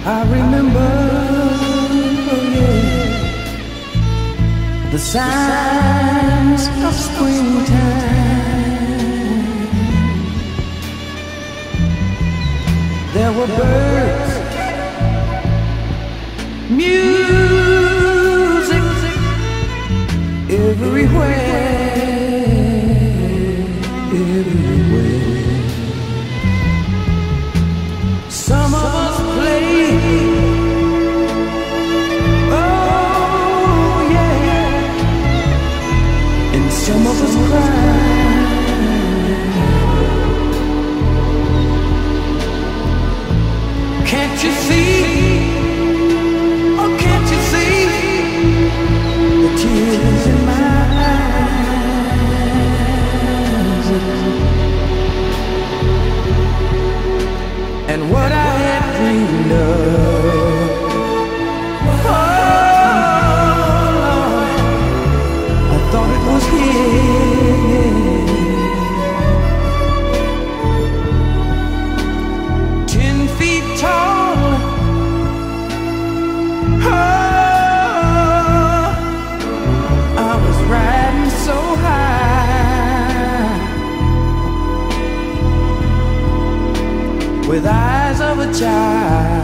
I remember, yeah, the signs of springtime. There were birds, music everywhere, everywhere. Some of us played, oh yeah, and some of us cried. Can't you see? Oh, can't you see the tears in my eyes? And what I had dreamed of, oh Lord, I thought it was here. 10 feet tall, oh, I was riding so high, with eyes of a child.